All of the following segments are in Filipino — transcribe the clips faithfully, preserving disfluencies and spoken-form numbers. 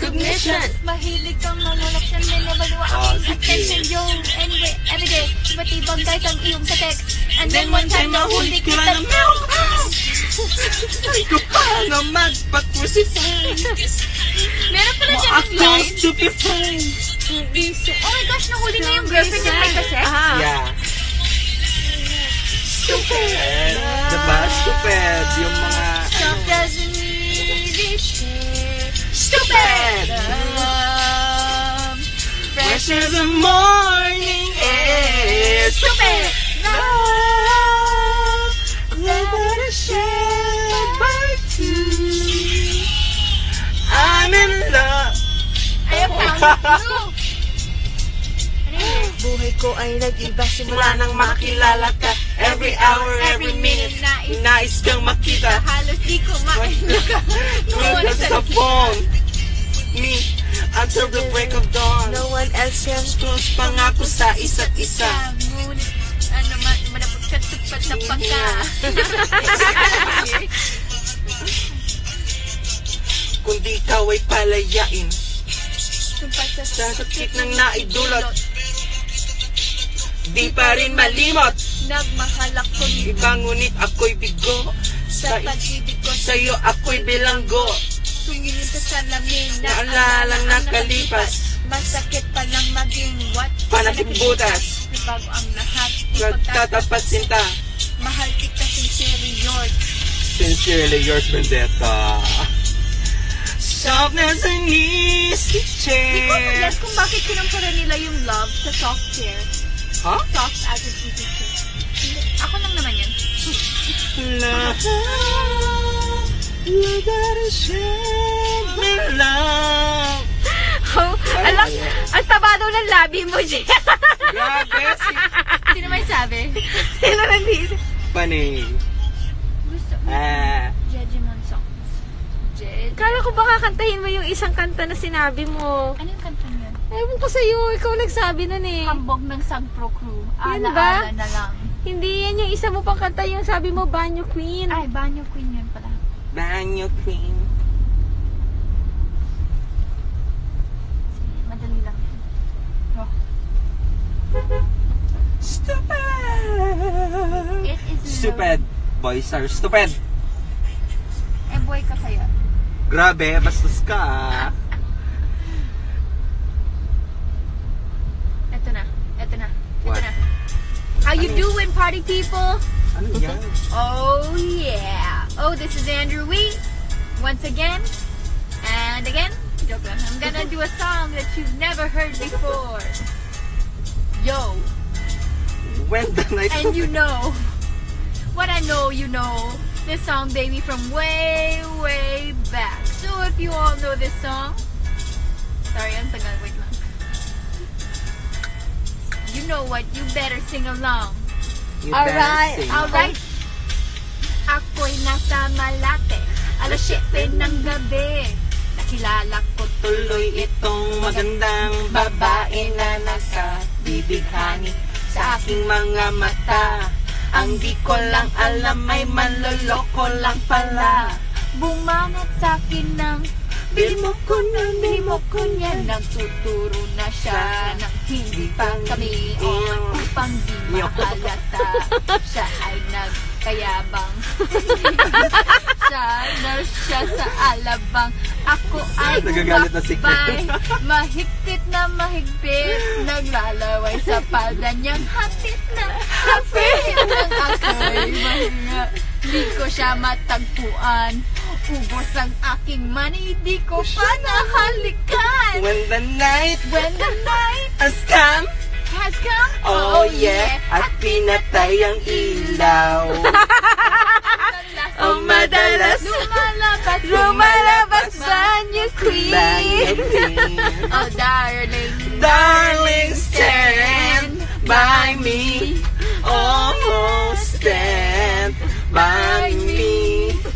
recognition. Mahilig kang mamulok siya, nilabalawa Oh, aking attention. Yo, anyway, everyday, iba't ibang guys ang iyong sa text. And then one time nahuli kita na meron. Ay ko pa nga magpa-crucify. Meron pala siya ng Ako line. stupefy. Oh my gosh, nahuli niya yung girlfriend niya may ka-sex? Yeah. Stupid. Diba? Stupid. Yung mga... Stop doesn't need it. Stupid! Um, Fresh as a morning air. Stupid! Love, love that I share by two. I'm in love. Ayaw ko ang ano yun? Buhay ko ay nag-iba Simula nang makilala ka. Every hour, every minute, nais nais kang makita. halos di ko mainuka. Tulad sa phone. Me, until the break of dawn. No one else can. Close pangako sa isa't isa. Ngunit, ano man, manapag katupad na pagka. Kundi ikaw ay palayain Sumpat sa sa sakit ng naidulot, di pa rin malimot. nagmahal ako Iba ngunit ako'y bigo. sa Sa pag-ibig ko. sa'yo ako'y bilanggo. Tumingin sa salamin na Naalalang nakalipas. Masakit pa lang maging what? Panatip butas. Bago ang lahat. Nagtatapat sinta. Mahal kita, sincerely yours. Sincerely yours, Vendetta. Softness and easy Hindi ko chair. mag-guess kung bakit kinumpara nila yung love sa soft chair. Huh? Soft as an easy chair. Hindi, ako lang naman yan. Love, you gotta share my love. Oh, alam, ang taba daw ng labi mo, Jay. Grabe, si... Sino may sabi? Sino nandito? Funny. Gusto mo Ah. Jejimon songs. Jed. Kala ko baka kantahin mo yung isang kanta na sinabi mo. Ano yung kanta niyan? Ewan ko sa'yo, ikaw nagsabi nun eh. Hambog ng Sagpro Crew. Yan Ala-ala ba? na lang. Hindi yan yung isa mo pang kanta, yung sabi mo, Banyo Queen. Ay, Banyo Queen yun pala. Banyo Queen. Sige, madali lang. Oh. Stupid. It is Stupid. Boys are stupid. love. Eh, boy ka kaya. Grabe, bastos ka. Eto na. Eto na. Eto What? na. How you doing, party people? Ano yan? Oh, yeah. Oh, this is Andrew Wee. Once again. And again. Joke lang. I'm gonna do a song that you've never heard before. Yo. When the night... And you know. What I know, you know. This song, baby, from way, way back. So if you all know this song. Sorry, ang tagal. Wait lang. You know what? You better sing along. You Alright, better sing. Alright. Ako'y nasa Malate. Alas siyete ng gabi. Nakilala ko Tuloy itong magandang babae na nasa bibighani sa aking mga mata. Ang di ko lang alam ay manloloko lang pala. Bumanat sa akin ng Bili mo ko na, bili mo ko niya. Nagtuturo na siya ng hindi pa kami on upang di mahalata. Siya ay nagkayabang. Siya nurse siya sa alabang. Ako ay Nagagalit na si Ken. gumakbay. Mahigpit na mahigpit. Naglalaway sa palda niyang hapit na hapit. Nang ako'y mahinga. Di ko siya matagpuan. Ubos ang aking money, di ko pa nahalikan. When the night When the night has come, has come, oh yeah, at pinatay ang ilaw. Ang madalas lumalabas, Lumalabas, Banyo Queen. Banyo Queen. Oh darling, Darling, stand by me. Oh, stand by me.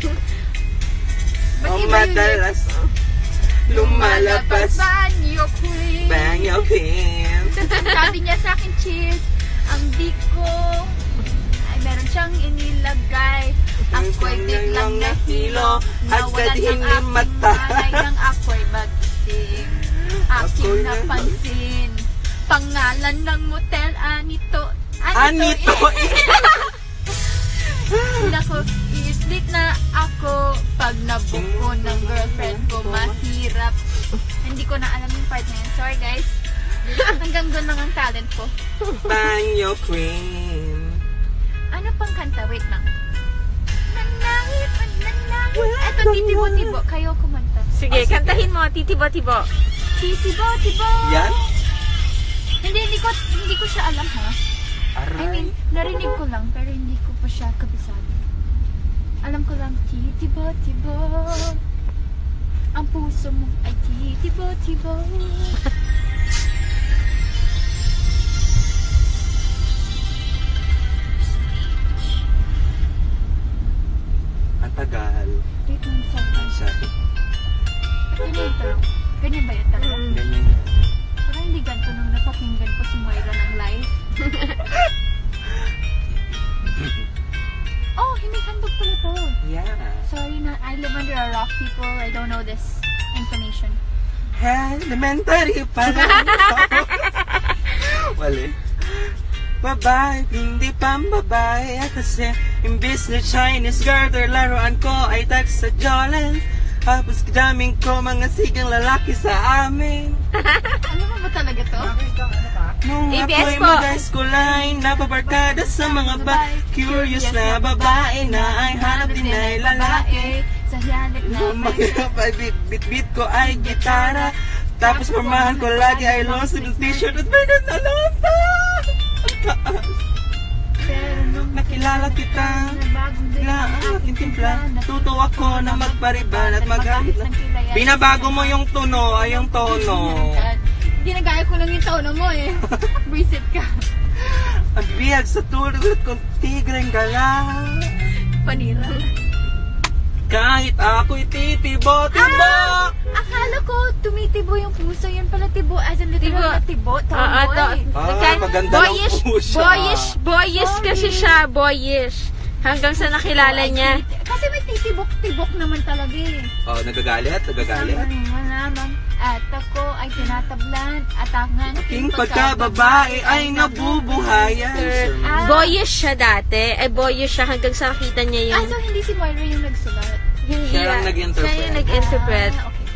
Ba't Oh, iba yun? madalas lumalabas Banyo Queen. Banyo Queen. Sabi niya sa akin, cheers. Ang di ko ay meron siyang inilagay. Ako'y biglang nahilo. Agad Nawalan ang hindi aking mata. malay nang ako'y mag lasing. Ako'y Aking napansin. Pangalan ng motel, Anito. Anito! Nako, i-split na ako pag nabuko ng girlfriend ko. Mahirap. Hindi ko na alam yung part na yun. Sorry guys. Hanggang doon lang ang talent ko. Banyo Queen. Ano pang kanta? Wait lang. Nanangit, nanangit. Eto, titibo-tibo. Kayo kumanta. Sige, Oh, sige. kantahin mo, titibo-tibo. Titibo-tibo. Yan? Hindi, hindi ko, hindi ko siya alam ha. I mean, Aray. narinig ko lang, pero hindi ko pa siya kabisado. Alam ko lang, titibo-tibo. Ang puso mo ay titibo-tibo. Ang tagal. Wait lang, sorry. Sorry. Ganyan ito. Ganyan ba yun talaga? Mm. Ganyan. Parang hindi ganito nung napakinggan ko si Moira ng live. Oh, hindi handog pala to. Yeah. Sorry na, I live under a rock, people. I don't know this information. Elementary pa lang. Wali. Babae, hindi pang babae. Kasi imbis na Chinese garter, laruan ko ay tag sa Jolens. Tapos daming ko mga sigang lalaki sa amin. Ano mo ba talaga to? Nung A B S ako'y po. mag-high school ay napabarkada sa mga ba curious na babae na ay hanap din ay lalaki. Sa hiyalit na Nung makirap ay bit-bit ko ay gitara. Tapos formahan ko lagi ay long sleeve t-shirt at may nanalanta. Pero nung Nakilala kita, nabagong din bigla ang aking timpla. Natuto ako na magpariban at magamit na. Binabago mo yung tuno ay yung tono. Ginagaya ko lang yung tono mo eh. Visit ka. Ang bihag sa tulog at kung tigreng gala. Panira. Kahit ako'y titibo-tibo. Ah! Akala ko tumitibo yung puso. Yun pala tibo as in literal na tibo. Oo, to. Tomboy. Ah, Kan- maganda boyish, lang po siya. boyish, boyish kasi siya, boyish. Hanggang sa nakilala niya. Kasi may titibok-tibok naman talaga eh. Oh, nagagalit, nagagalit. Isang malamang at ako ay tinatablan at ang Aking pagkababae ay nabubuhayan. Sir, Ah. boyish siya dati. Ay, boyish siya hanggang sa nakita niya Ah, yung... so hindi si Moira yung nagsulat? Hindi. Siya lang nag-interpret. Siya yung nag-interpret. Ah, okay.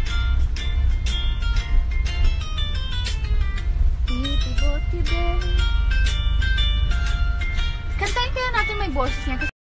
Titibo-tibo. Kantahin kaya natin may boses niya kasi